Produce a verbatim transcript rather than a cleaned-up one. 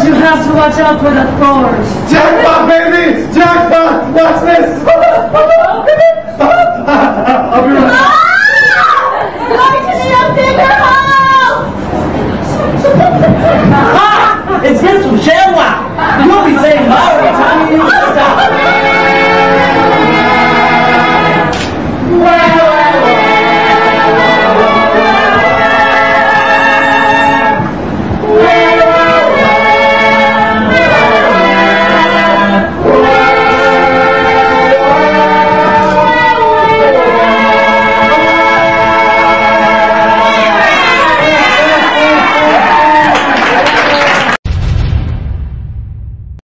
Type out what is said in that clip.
you have to watch out for the thorns. Jackpot, baby! Jackpot! Watch this! I'll be right back. Going to need a bigger hole! Aha! It's this from Shamwa! You'll be saying bye every time you stop.